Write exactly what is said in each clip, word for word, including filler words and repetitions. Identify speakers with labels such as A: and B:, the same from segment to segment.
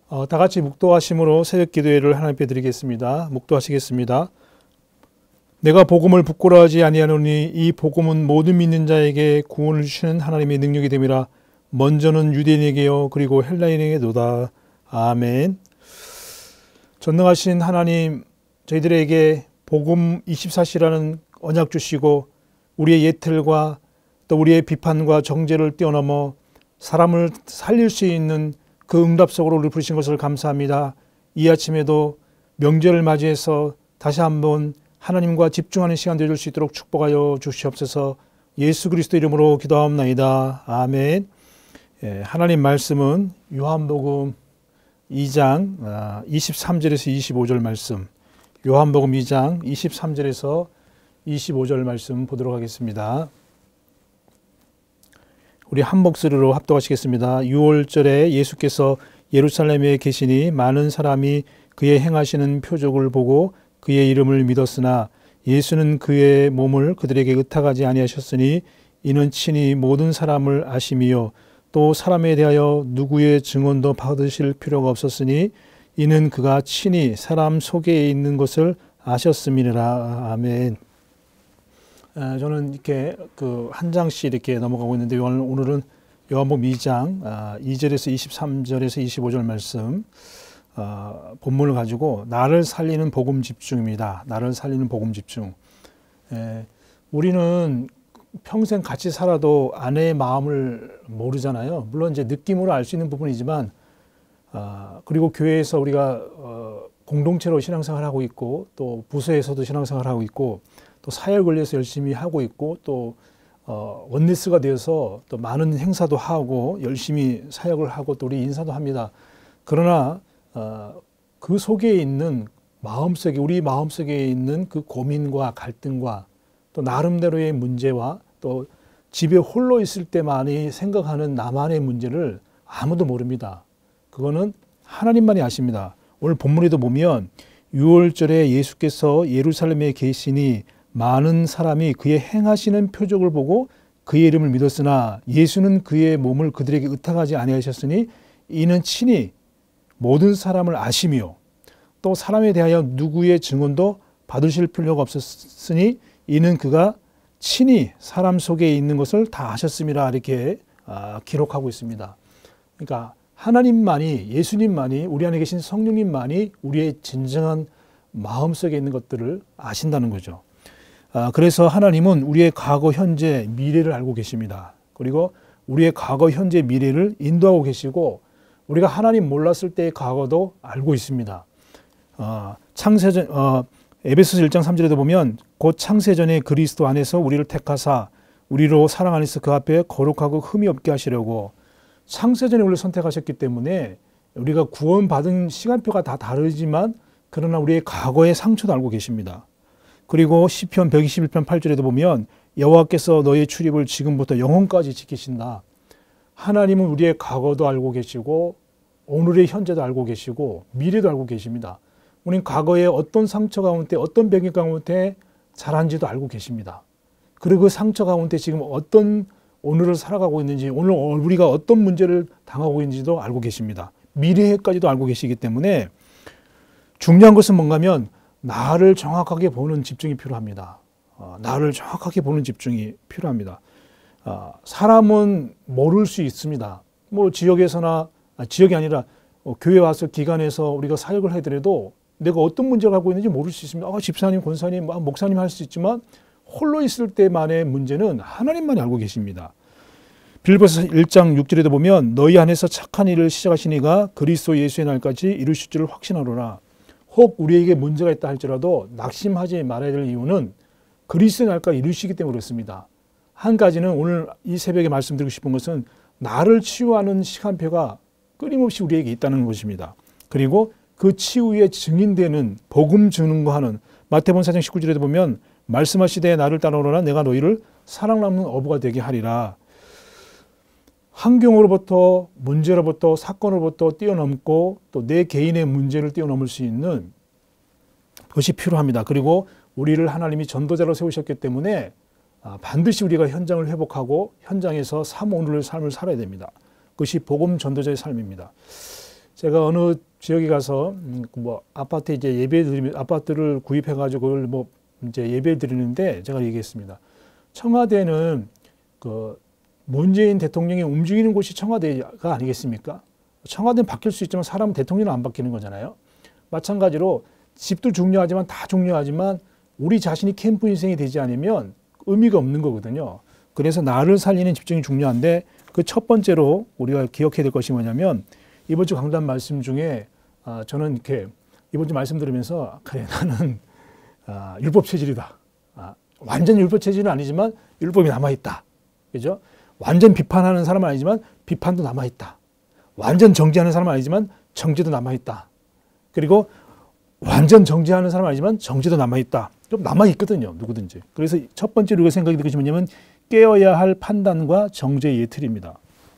A: 어, 다 같이 묵도하심으로 새벽 기도회를 하나님께 드리겠습니다. 묵도하시겠습니다. 내가 복음을 부끄러워하지 아니하노니 이 복음은 모든 믿는 자에게 구원을 주시는 하나님의 능력이 됨이라. 먼저는 유대인에게요 그리고 헬라인에게도다. 아멘. 전능하신 하나님, 저희들에게 복음 이십사 시라는 언약 주시고 우리의 예틀과 또 우리의 비판과 정죄를 뛰어넘어 사람을 살릴 수 있는 그 응답 속으로 우리를 부르신 것을 감사합니다. 이 아침에도 명절을 맞이해서 다시 한번 하나님과 집중하는 시간 되어줄 수 있도록 축복하여 주시옵소서. 예수 그리스도 이름으로 기도하옵나이다. 아멘. 예, 하나님 말씀은 요한복음 이 장 이십삼 절에서 이십오 절 말씀, 요한복음 이 장 이십삼 절에서 이십오 절 말씀 보도록 하겠습니다. 우리 한 목소리로 합독하시겠습니다. 유월절에 예수께서 예루살렘에 계시니 많은 사람이 그의 행하시는 표적을 보고 그의 이름을 믿었으나 예수는 그의 몸을 그들에게 의탁하지 아니하셨으니 이는 친히 모든 사람을 아심이요 또 사람에 대하여 누구의 증언도 받으실 필요가 없었으니 이는 그가 친히 사람 속에 있는 것을 아셨음이니라. 아멘. 저는 이렇게 그 한 장씩 이렇게 넘어가고 있는데 오늘은 요한복음 이 장 이 절에서 이십삼 절에서 이십오 절 말씀 어, 본문을 가지고 나를 살리는 복음 집중입니다. 나를 살리는 복음 집중. 에, 우리는 평생 같이 살아도 아내의 마음을 모르잖아요. 물론 이제 느낌으로 알 수 있는 부분이지만 어, 그리고 교회에서 우리가 어, 공동체로 신앙생활을 하고 있고 또 부서에서도 신앙생활을 하고 있고 또 사역을 위해서 열심히 하고 있고 또 어, 원리스가 되어서 또 많은 행사도 하고 열심히 사역을 하고 또 우리 인사도 합니다. 그러나 어, 그 속에 있는 마음속에 우리 마음속에 있는 그 고민과 갈등과 또 나름대로의 문제와 또 집에 홀로 있을 때만이 생각하는 나만의 문제를 아무도 모릅니다. 그거는 하나님만이 아십니다. 오늘 본문에도 보면 유월절에 예수께서 예루살렘에 계시니 많은 사람이 그의 행하시는 표적을 보고 그의 이름을 믿었으나 예수는 그의 몸을 그들에게 의탁하지 아니하셨으니 이는 친히 모든 사람을 아시며 또 사람에 대하여 누구의 증언도 받으실 필요가 없었으니 이는 그가 친히 사람 속에 있는 것을 다 아셨음이라 이렇게 기록하고 있습니다. 그러니까 하나님만이, 예수님만이, 우리 안에 계신 성령님만이 우리의 진정한 마음속에 있는 것들을 아신다는 거죠. 그래서 하나님은 우리의 과거, 현재, 미래를 알고 계십니다. 그리고 우리의 과거, 현재, 미래를 인도하고 계시고 우리가 하나님 몰랐을 때의 과거도 알고 있습니다. 어, 창세전, 어, 에베소서 일 장 삼 절에도 보면 곧 창세전에 그리스도 안에서 우리를 택하사 우리로 사랑 안에서 그 앞에 거룩하고 흠이 없게 하시려고 창세전에 우리를 선택하셨기 때문에 우리가 구원받은 시간표가 다 다르지만 그러나 우리의 과거의 상처도 알고 계십니다. 그리고 시편 백이십일 편 팔 절에도 보면 여호와께서 너의 출입을 지금부터 영혼까지 지키신다. 하나님은 우리의 과거도 알고 계시고 오늘의 현재도 알고 계시고 미래도 알고 계십니다. 우리는 과거에 어떤 상처 가운데 어떤 병의 가운데 자란지도 알고 계십니다. 그리고 그 상처 가운데 지금 어떤 오늘을 살아가고 있는지 오늘 우리가 어떤 문제를 당하고 있는지도 알고 계십니다. 미래까지도 알고 계시기 때문에 중요한 것은 뭔가 하면 나를 정확하게 보는 집중이 필요합니다. 어, 나를 정확하게 보는 집중이 필요합니다. 어, 사람은 모를 수 있습니다. 뭐 지역에서나 아, 지역이 아니라 어, 교회 와서 기관에서 우리가 사역을 하더라도 내가 어떤 문제를 갖고 있는지 모를 수 있습니다. 아, 집사님, 권사님, 아, 목사님 할 수 있지만 홀로 있을 때만의 문제는 하나님만이 알고 계십니다. 빌립보서 일 장 육 절에도 보면 너희 안에서 착한 일을 시작하신 이가 그리스도 예수의 날까지 이루실 줄을 확신하노라. 혹 우리에게 문제가 있다 할지라도 낙심하지 말아야 될 이유는 그리스도의 날까지 이루시기 때문에 그렇습니다. 한 가지는 오늘 이 새벽에 말씀드리고 싶은 것은 나를 치유하는 시간표가 끊임없이 우리에게 있다는 것입니다. 그리고 그 치유의 증인되는 복음 증거하는 마태복음 사 장 십구 절에도 보면 말씀하시되 나를 따라오너라 내가 너희를 사랑나는 어부가 되게 하리라. 환경으로부터 문제로부터 사건으로부터 뛰어넘고 또 내 개인의 문제를 뛰어넘을 수 있는 것이 필요합니다. 그리고 우리를 하나님이 전도자로 세우셨기 때문에 반드시 우리가 현장을 회복하고 현장에서 삶 오늘의 삶을 살아야 됩니다. 그것이 복음 전도자의 삶입니다. 제가 어느 지역에 가서 뭐 아파트 이제 예배 드리면 아파트를 구입해 가지고 그걸 뭐 이제 예배 드리는데 제가 얘기했습니다. 청와대는 그 문재인 대통령이 움직이는 곳이 청와대가 아니겠습니까? 청와대는 바뀔 수 있지만 사람은 대통령은 안 바뀌는 거잖아요. 마찬가지로 집도 중요하지만 다 중요하지만 우리 자신이 캠프 인생이 되지 않으면 의미가 없는 거거든요. 그래서 나를 살리는 집중이 중요한데 그 첫 번째로 우리가 기억해야 될 것이 뭐냐면 이번 주 강단 말씀 중에 아, 저는 이렇게 이번 주 말씀 들으면서 그래 나는 아, 율법 체질이다. 아, 완전 율법 체질은 아니지만 율법이 남아있다. 그죠? 완전 비판하는 사람은 아니지만 비판도 남아있다. 완전 정죄하는 사람은 아니지만 정죄도 남아있다. 그리고 완전 정죄하는 사람은 아니지만 정죄도 남아있다. 좀 남아있거든요. 누구든지. 그래서 첫 번째로 우리가 생각이 드는 것이 뭐냐면 깨어야 할 판단과 정죄의 틀입니다.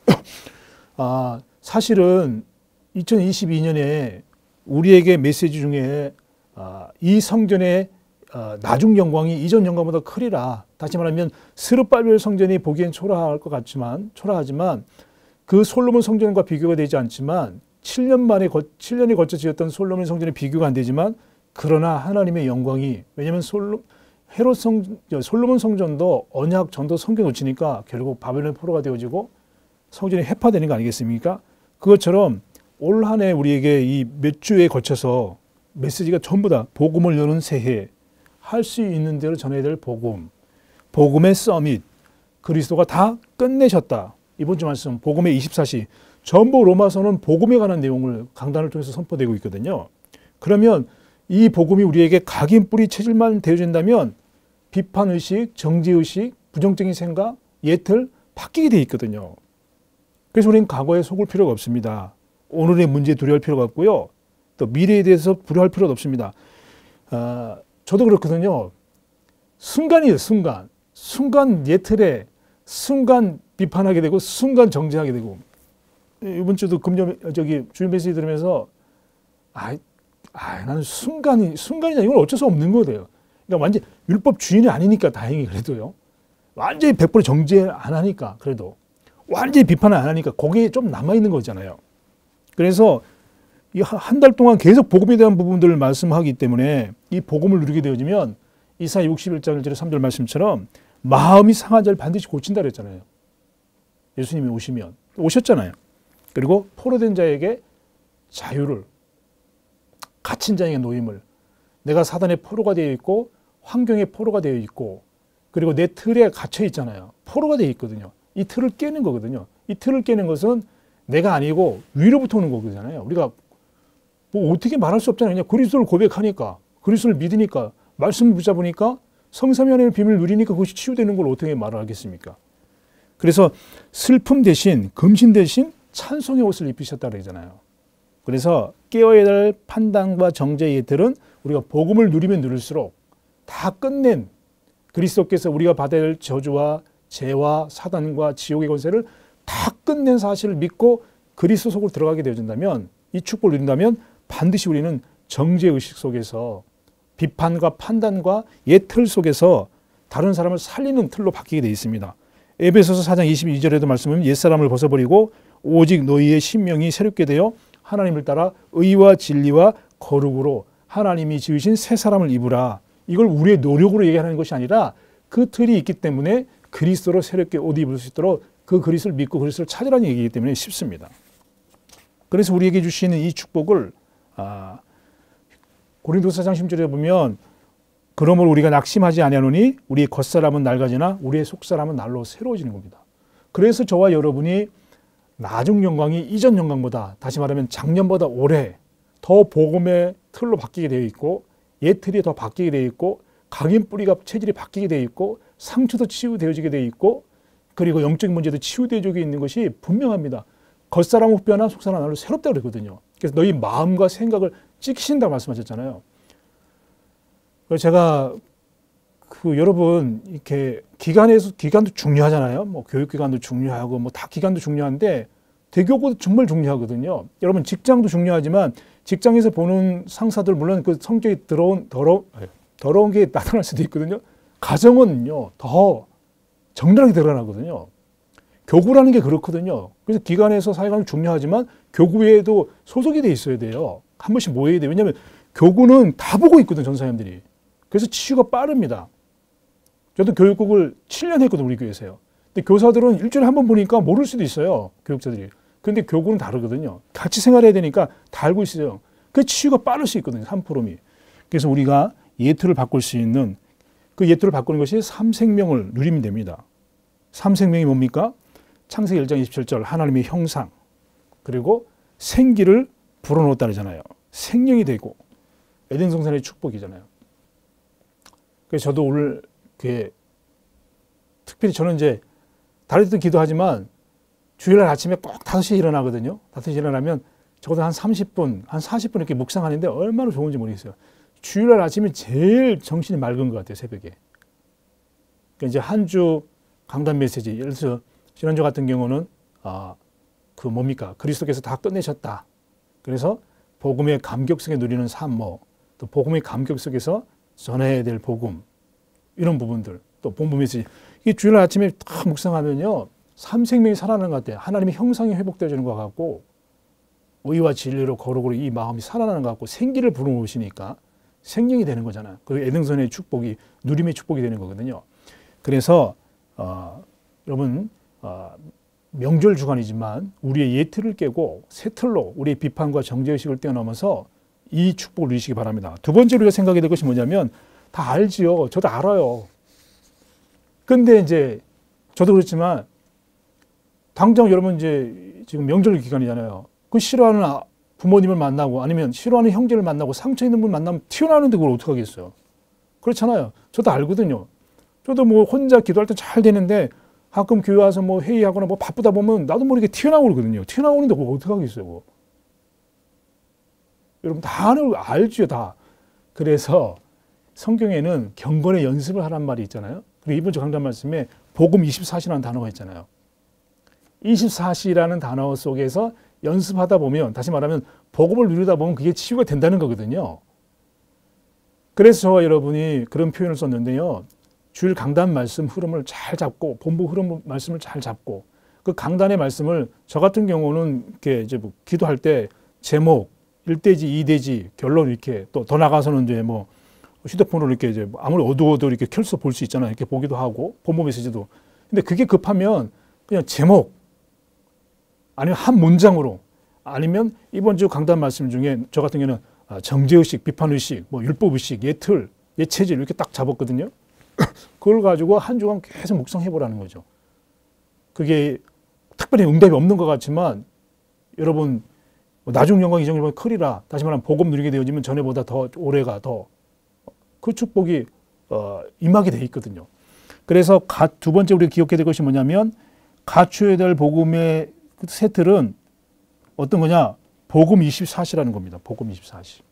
A: 아, 사실은 이천이십이 년에 우리에게 메시지 중에 아, 이 성전의 아, 나중 영광이 이전 영광보다 크리라. 다시 말하면 스룹바벨 성전이 보기엔 초라할 것 같지만 초라하지만 그 솔로몬 성전과 비교가 되지 않지만 칠 년 만에 칠 년이 거쳐 지었던 솔로몬 성전에 비교가 안 되지만 그러나 하나님의 영광이 왜냐하면 솔로 헤롯 성 솔로몬 성전도 언약 전도 성경 놓치니까 결국 바벨론 포로가 되어지고 성전이 해파되는 거 아니겠습니까? 그것처럼 올 한 해 우리에게 이 몇 주에 거쳐서 메시지가 전부 다 복음을 여는 새해 할 수 있는 대로 전해야 될 복음, 복음의 서밋, 그리스도가 다 끝내셨다. 이번 주 말씀 복음의 이십사 시 전부 로마서는 복음에 관한 내용을 강단을 통해서 선포되고 있거든요. 그러면 이 복음이 우리에게 각인 뿌리 체질만 되어진다면 비판의식, 정죄의식, 부정적인 생각, 예틀 바뀌게 돼 있거든요. 그래서 우리는 과거에 속을 필요가 없습니다. 오늘의 문제에 두려워할 필요가 없고요. 또 미래에 대해서 불효할 필요도 없습니다. 아, 저도 그렇거든요. 순간이에요. 순간. 순간 예틀에 순간 비판하게 되고 순간 정죄하게 되고 이번 주도 금년 저기 주일 메시지 들으면서 아, 아 나는 순간이 순간이냐 이건 어쩔 수 없는 거예요. 그러니까 완전 율법 주인이 아니니까 다행히 그래도요. 완전히 백 퍼센트 정죄 안 하니까 그래도 완전히 비판을 안 하니까 거기에 좀 남아 있는 거잖아요. 그래서 이 한 달 동안 계속 복음에 대한 부분들을 말씀하기 때문에 이 복음을 누리게 되어지면 이사야 육십일 장 일 절 삼 절 말씀처럼 마음이 상한 자를 반드시 고친다 그랬잖아요. 예수님이 오시면 오셨잖아요. 그리고 포로된 자에게 자유를 갇힌 자에게 노임을 내가 사단의 포로가 되어 있고 환경의 포로가 되어 있고 그리고 내 틀에 갇혀 있잖아요. 포로가 되어 있거든요. 이 틀을 깨는 거거든요. 이 틀을 깨는 것은 내가 아니고 위로부터 오는 거잖아요. 우리가 뭐 어떻게 말할 수 없잖아요. 그냥 그리스도를 고백하니까 그리스도를 믿으니까 말씀을 붙잡으니까 성삼위 하나님의 비밀을 누리니까 그것이 치유되는 걸 어떻게 말을 하겠습니까? 그래서 슬픔 대신 금신 대신 찬송의 옷을 입히셨다 그러잖아요. 그래서 깨어야 할 판단과 정죄의 예틀은 우리가 복음을 누리면 누릴수록 다 끝낸 그리스도께서 우리가 받아야 할 저주와 죄와 사단과 지옥의 권세를 다 끝낸 사실을 믿고 그리스도 속으로 들어가게 되어진다면 이 축복을 누린다면 반드시 우리는 정죄의식 속에서 비판과 판단과 예틀 속에서 다른 사람을 살리는 틀로 바뀌게 되어 있습니다. 에베소서 사 장 이십이 절에도 말씀하면 옛사람을 벗어버리고 오직 너희의 심령이 새롭게 되어 하나님을 따라 의와 진리와 거룩으로 하나님이 지으신 새 사람을 입으라. 이걸 우리의 노력으로 얘기하는 것이 아니라 그 틀이 있기 때문에 그리스도로 새롭게 옷 입을 수 있도록 그 그리스도를 믿고 그리스도를 찾으라는 얘기이기 때문에 쉽습니다. 그래서 우리에게 주시는 이 축복을 아, 고린도서 사 장 십 절에 보면 그러므로 우리가 낙심하지 아니하노니 우리의 겉사람은 낡아지나 우리의 속사람은 날로 새로워지는 겁니다. 그래서 저와 여러분이 나중 영광이 이전 영광보다 다시 말하면 작년보다 올해 더 복음의 틀로 바뀌게 되어 있고 예틀이 더 바뀌게 되어 있고 각인 뿌리가 체질이 바뀌게 되어 있고 상처도 치유되어지게 되어 있고 그리고 영적인 문제도 치유되어지게 있는 것이 분명합니다. 겉사람 흑변화 속사람 날로 새롭다고 그러거든요. 그래서 너희 마음과 생각을 찍히신다고 말씀하셨잖아요. 그래서 제가 그 여러분 이렇게 기관에서 기관도 중요하잖아요. 뭐 교육기관도 중요하고 뭐 다 기관도 중요한데 대교구도 정말 중요하거든요. 여러분 직장도 중요하지만 직장에서 보는 상사들 물론 그 성격이 더러운 더러 더러운 게 나타날 수도 있거든요. 가정은요 더 정밀하게 드러나거든요. 교구라는 게 그렇거든요. 그래서 기관에서 사역하는 게 중요하지만 교구에도 소속이 돼 있어야 돼요. 한 번씩 모여야 돼요. 왜냐하면 교구는 다 보고 있거든, 전사님들이. 그래서 치유가 빠릅니다. 저도 교육국을 칠 년 했거든, 우리 교회에서요. 근데 교사들은 일주일에 한 번 보니까 모를 수도 있어요, 교육자들이. 근데 교구는 다르거든요. 같이 생활해야 되니까 다 알고 있어요. 그 치유가 빠를 수 있거든요, 삼포럼이. 그래서 우리가 예투를 바꿀 수 있는 그 예투를 바꾸는 것이 삼생명을 누리면 됩니다. 삼생명이 뭡니까? 창세기 일 장 이십칠 절 하나님의 형상, 그리고 생기를 불어넣었다 그러잖아요. 생명이 되고 에덴 동산의 축복이잖아요. 그래서 저도 오늘 그 특별히 저는 이제 다른 때도 기도하지만 주일날 아침에 꼭 다섯 시에 일어나거든요. 다섯 시에 일어나면 적어도 한 삼십 분, 한 사십 분 이렇게 묵상하는데 얼마나 좋은지 모르겠어요. 주일날 아침이 제일 정신이 맑은 것 같아요, 새벽에. 그러니까 이제 한 주 강단 메시지, 예를 들어서 지난주 같은 경우는 아, 그 뭡니까? 그리스도께서 다 끝내셨다. 그래서 복음의 감격 속에 누리는 삶, 뭐, 또 복음의 감격 속에서 전해야 될 복음, 이런 부분들, 또 본부 메시지. 이 주일날 아침에 딱 묵상하면요, 삼생명이 살아나는 것 같아요. 하나님의 형상이 회복되어지는 것 같고, 의와 진리로 거룩으로 이 마음이 살아나는 것 같고, 생기를 불어넣으시니까 생명이 되는 거잖아요. 그 에덴선의 축복이, 누림의 축복이 되는 거거든요. 그래서, 어, 여러분, 어, 명절 주간이지만 우리의 예틀을 깨고 새 틀로 우리의 비판과 정죄의식을 뛰어넘어서 이 축복을 누리시기 바랍니다. 두 번째 우리가 생각해야 될 것이 뭐냐면, 다 알지요. 저도 알아요. 근데 이제 저도 그렇지만 당장 여러분 이제 지금 명절 기간이잖아요. 그 싫어하는 부모님을 만나고 아니면 싫어하는 형제를 만나고 상처 있는 분 만나면 튀어나오는데 그걸 어떡하겠어요. 그렇잖아요. 저도 알거든요. 저도 뭐 혼자 기도할 때 잘 되는데 가끔 교회 와서 뭐 회의하거나 뭐 바쁘다 보면 나도 모르게 튀어나오거든요. 튀어나오는데 그걸 어떡하겠어요. 그거. 여러분 다 알죠, 다. 그래서 성경에는 경건의 연습을 하란 말이 있잖아요. 그리고 이번 주 강단 말씀에 복음 이십사 시라는 단어가 있잖아요. 이십사 시라는 단어 속에서 연습하다 보면, 다시 말하면 복음을 누리다 보면 그게 치유가 된다는 거거든요. 그래서 저와 여러분이 그런 표현을 썼는데요. 주일 강단 말씀 흐름을 잘 잡고, 본부 흐름 말씀을 잘 잡고, 그 강단의 말씀을 저 같은 경우는 이렇게 이제 뭐 기도할 때 제목, 일 대지, 이 대지, 결론 이렇게 또 더 나가서는 이제 뭐 휴대폰으로 이렇게 이제 아무리 어두워도 이렇게 켤서 볼 수 있잖아요. 이렇게 보기도 하고, 본부 메시지도. 근데 그게 급하면 그냥 제목, 아니면 한 문장으로, 아니면 이번 주 강단 말씀 중에 저 같은 경우는 정죄의식, 비판의식, 뭐 율법의식, 예틀, 예체질 이렇게 딱 잡았거든요. 그걸 가지고 한 주간 계속 묵상해보라는 거죠. 그게 특별히 응답이 없는 것 같지만 여러분 나중 영광 이정 영광이 크리라, 다시 말하면 복음 누리게 되어지면 전에보다 더 오래가 더 그 축복이 어, 임하게 돼 있거든요. 그래서 가, 두 번째 우리가 기억해야 될 것이 뭐냐면 갖춰야 될 복음의 새 틀은 어떤 거냐? 복음 이십사 시라는 겁니다. 복음 이십사 시.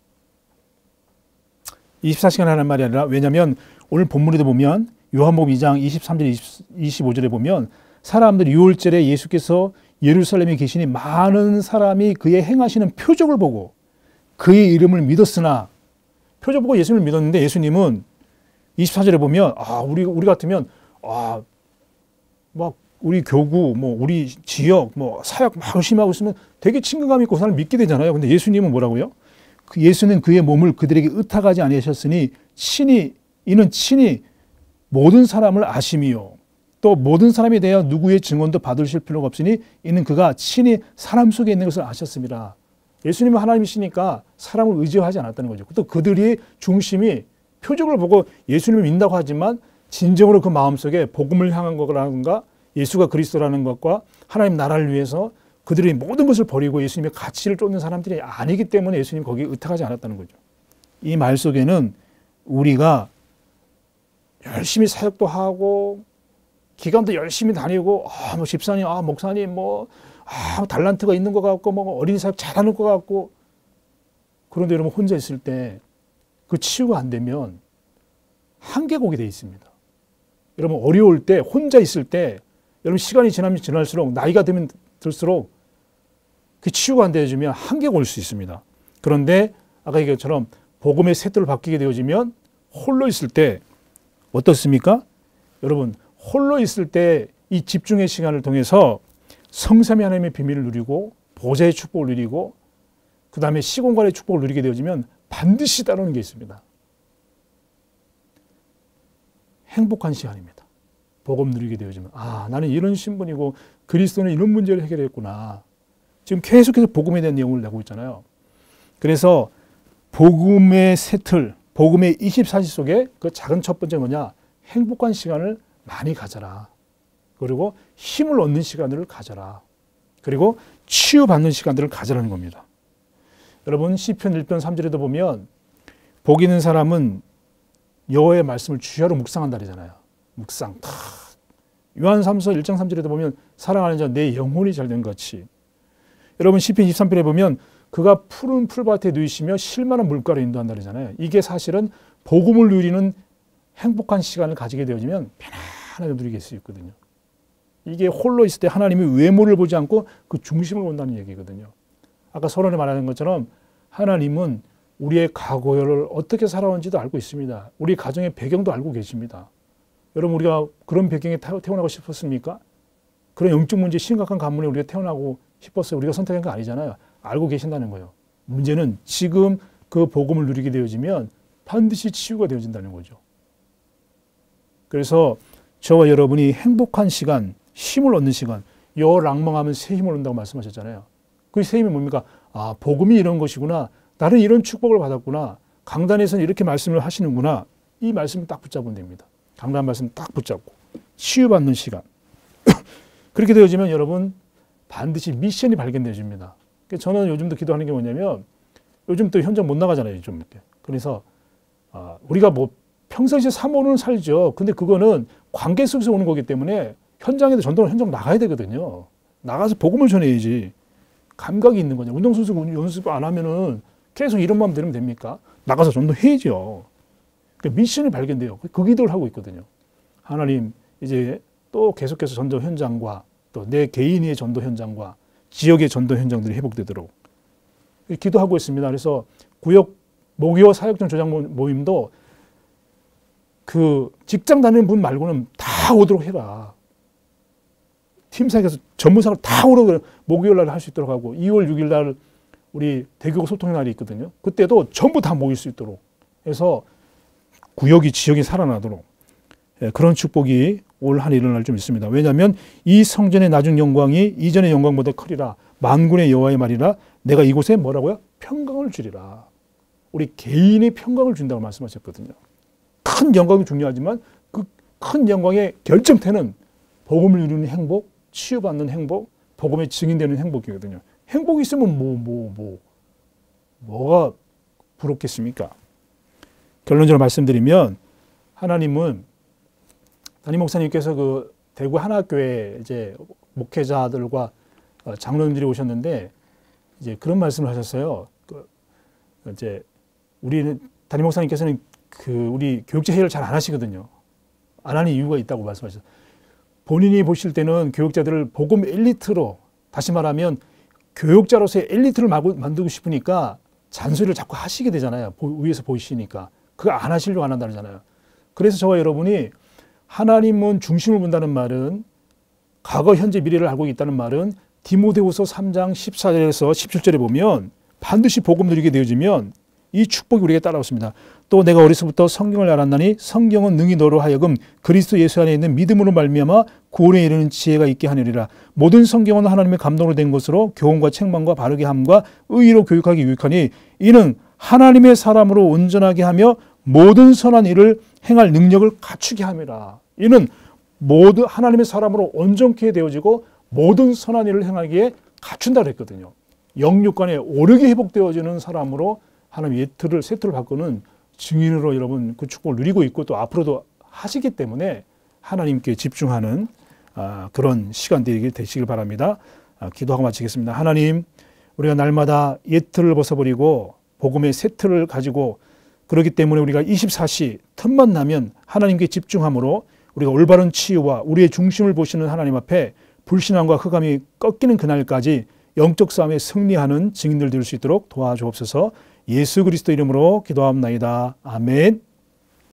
A: 이십사 시간 하는 말이 아니라, 왜냐하면 오늘 본문에도 보면 요한복음 이 장 이십삼 절 이십오 절에 보면 사람들이 유월절에 예수께서 예루살렘에 계시니 많은 사람이 그의 행하시는 표적을 보고 그의 이름을 믿었으나, 표적 보고 예수님을 믿었는데 예수님은 이십사 절에 보면 아 우리 우리 같으면 아 막 우리 교구 뭐 우리 지역 뭐 사역 막 열심히 하고 있으면 되게 친근감 있고 그 사람을 믿게 되잖아요. 근데 예수님은 뭐라고요? 그 예수는 그의 몸을 그들에게 의탁하지 아니하셨으니 친히 이는 친히 모든 사람을 아심이요 또 모든 사람에 대하여 누구의 증언도 받으실 필요가 없으니 이는 그가 친히 사람 속에 있는 것을 아셨습니다. 예수님은 하나님이시니까 사람을 의지하지 않았다는 거죠. 또 그들이 중심이 표적을 보고 예수님을 믿는다고 하지만 진정으로 그 마음속에 복음을 향한 거라든가 예수가 그리스도라는 것과 하나님 나라를 위해서 그들이 모든 것을 버리고 예수님의 가치를 쫓는 사람들이 아니기 때문에 예수님 거기에 의탁하지 않았다는 거죠. 이 말 속에는 우리가 열심히 사역도 하고 기간도 열심히 다니고 아, 뭐 집사님, 아, 목사님 뭐 아, 달란트가 있는 것 같고 뭐 어린이 사역 잘하는 것 같고, 그런데 여러분 혼자 있을 때 그 치유가 안 되면 한계가 오게 돼 있습니다. 여러분 어려울 때 혼자 있을 때 여러분 시간이 지나면 지날수록 나이가 들면 들수록 그 치유가 안 되어지면 한계가 올 수 있습니다. 그런데 아까 얘기한 것처럼 복음의 새틀을 바뀌게 되어지면 홀로 있을 때 어떻습니까? 여러분 홀로 있을 때 이 집중의 시간을 통해서 성삼위 하나님의 비밀을 누리고 보좌의 축복을 누리고 그 다음에 시공간의 축복을 누리게 되어지면 반드시 따르는 게 있습니다. 행복한 시간입니다. 복음 누리게 되어지면 아, 나는 이런 신분이고 그리스도는 이런 문제를 해결했구나. 지금 계속해서 복음에 대한 내용을 내고 있잖아요. 그래서 복음의 세틀, 복음의 이십사 시 속에 그 작은 첫 번째 뭐냐? 행복한 시간을 많이 가져라. 그리고 힘을 얻는 시간들을 가져라. 그리고 치유받는 시간들을 가져라는 겁니다. 여러분 시편 일 편 삼 절에도 보면 복 있는 사람은 여호와의 말씀을 주야로 묵상한다잖아요. 묵상 탁. 요한삼서 일 장 삼 절에도 보면 사랑하는 자 내 영혼이 잘된 같이. 여러분 시편 이십삼 편에 보면 그가 푸른 풀밭에 누이시며 쉴만한 물가로 인도한다 그러잖아요. 이게 사실은 복음을 누리는 행복한 시간을 가지게 되어지면 편안하게 누리게 수 있거든요. 이게 홀로 있을 때 하나님이 외모를 보지 않고 그 중심을 본다는 얘기거든요. 아까 서론에 말하는 것처럼 하나님은 우리의 과거를 어떻게 살아온지도 알고 있습니다. 우리 가정의 배경도 알고 계십니다. 여러분 우리가 그런 배경에 태어나고 싶었습니까? 그런 영적 문제 심각한 가문에 우리가 태어나고 싶었어요. 우리가 선택한 거 아니잖아요. 알고 계신다는 거예요. 문제는 지금 그 복음을 누리게 되어지면 반드시 치유가 되어진다는 거죠. 그래서 저와 여러분이 행복한 시간, 힘을 얻는 시간, 여랑망하면 새 힘을 얻는다고 말씀하셨잖아요. 그 새 힘이 뭡니까? 아, 복음이 이런 것이구나. 나는 이런 축복을 받았구나. 강단에서는 이렇게 말씀을 하시는구나. 이 말씀을 딱 붙잡으면 됩니다. 강단 말씀 딱 붙잡고 치유받는 시간. 그렇게 되어지면 여러분 반드시 미션이 발견되어집니다. 저는 요즘도 기도하는 게 뭐냐면 요즘 또 현장 못 나가잖아요. 좀 이렇게. 그래서 아, 우리가 뭐 평상시에 사모는 살죠. 근데 그거는 관계 속에서 오는 거기 때문에 현장에도 전도는 현장 나가야 되거든요. 나가서 복음을 전해야지. 감각이 있는 거냐. 운동선수 연습 안 하면은 계속 이런 마음 들으면 됩니까? 나가서 전도해야죠. 그러니까 미션이 발견돼요. 그 기도를 하고 있거든요. 하나님 이제 또 계속해서 전도 현장과 또 내 개인의 전도 현장과 지역의 전도 현장들이 회복되도록 기도하고 있습니다. 그래서 구역 목요 사역전 조장 모임도 그 직장 다니는 분 말고는 다 오도록 해라. 팀 사역에서 전문사를 다 오도록 목요일 날 할 수 있도록 하고 이월 육일 날 우리 대교구 소통의 날이 있거든요. 그때도 전부 다 모일 수 있도록 해서 구역이 지역이 살아나도록 그런 축복이 올 한 해 일어날 좀 있습니다. 왜냐하면 이 성전의 나중 영광이 이전의 영광보다 크리라. 만군의 여호와의 말이라. 내가 이곳에 뭐라고요? 평강을 주리라. 우리 개인의 평강을 준다고 말씀하셨거든요. 큰 영광이 중요하지만 그 큰 영광의 결정태는 복음을 누리는 행복, 치유받는 행복, 복음에 증인되는 행복이거든요. 행복이 있으면 뭐, 뭐, 뭐, 뭐가 부럽겠습니까? 결론적으로 말씀드리면 하나님은 담임 목사님께서 그 대구 하나교회 이제 목회자들과 장로님들이 오셨는데 이제 그런 말씀을 하셨어요. 그 이제 우리는 담임 목사님께서는 그 우리 교육자 회의를 잘 안 하시거든요. 안 하는 이유가 있다고 말씀하셨어요. 본인이 보실 때는 교육자들을 복음 엘리트로 다시 말하면 교육자로서의 엘리트를 만들고 싶으니까 잔소리를 자꾸 하시게 되잖아요. 위에서 보이시니까. 그거 안 하시려고 안 한다잖아요. 그래서 저와 여러분이 하나님은 중심을 본다는 말은 과거, 현재, 미래를 알고 있다는 말은 디모데후서 삼 장 십사 절에서 십칠 절에 보면 반드시 복음 누리게 되어지면 이 축복이 우리에게 따라왔습니다. 또 내가 어려서부터 성경을 알았나니 성경은 능히 너로 하여금 그리스도 예수 안에 있는 믿음으로 말미암아 구원에 이르는 지혜가 있게 하느니라. 모든 성경은 하나님의 감동으로 된 것으로 교훈과 책망과 바르게 함과 의의로 교육하기 유익하니 이는 하나님의 사람으로 온전하게 하며 모든 선한 일을 행할 능력을 갖추게 함이라. 이는 모든 하나님의 사람으로 온전케 되어지고 모든 선한 일을 행하기에 갖춘다 그랬거든요. 영육간에 오르게 회복되어지는 사람으로 하나님 예틀을 세틀을 바꾸는 증인으로 여러분 그 축복을 누리고 있고 또 앞으로도 하시기 때문에 하나님께 집중하는 아, 그런 시간들이 되시길 바랍니다. 아, 기도하고 마치겠습니다. 하나님, 우리가 날마다 예틀을 벗어버리고 복음의 세틀을 가지고 그렇기 때문에 우리가 이십사 시 틈만 나면 하나님께 집중함으로 우리가 올바른 치유와 우리의 중심을 보시는 하나님 앞에 불신앙과 흑암이 꺾이는 그날까지 영적 싸움에 승리하는 증인들 될 수 있도록 도와주옵소서. 예수 그리스도 이름으로 기도합나이다. 아멘.